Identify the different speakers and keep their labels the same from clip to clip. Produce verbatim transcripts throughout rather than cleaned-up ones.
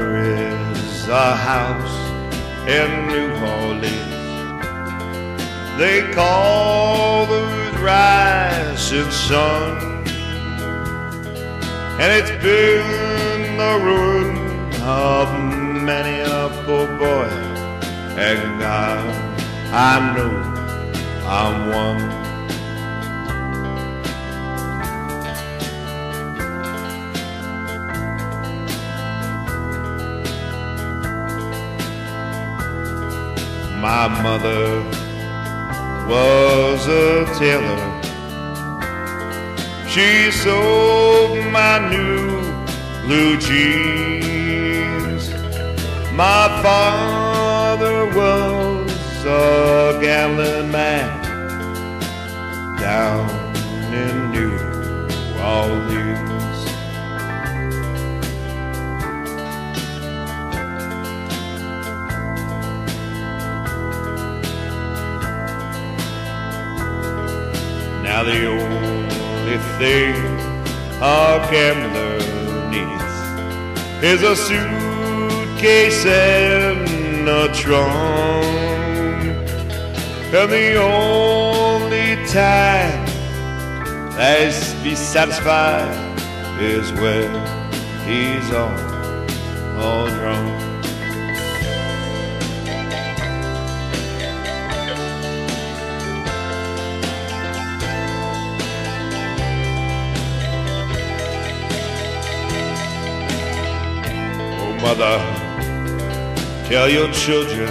Speaker 1: there is a house in New Orleans they call the rising sun, and it's been the ruin of many a poor boy, and God, I know I'm one. My mother was a tailor. She sewed my new blue jeans. My father was a gambling man down in New Orleans. Now the only thing a gambler needs is a suitcase and a trunk, and the only time that he's be satisfied is when he's all, all drunk. Mother, tell your children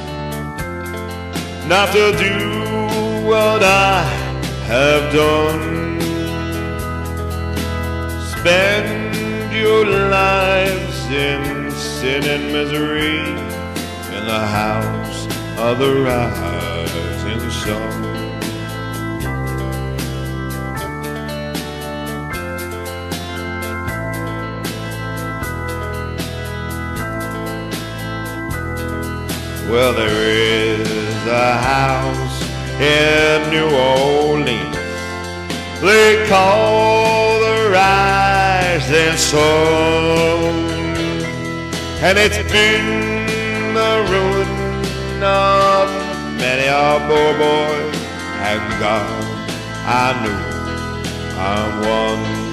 Speaker 1: not to do what I have done. Spend your lives in sin and misery in the house of the rising sun. Well, there is a house in New Orleans they call the rising sun, and it's been the ruin of many a poor boy, and God, I know I'm one.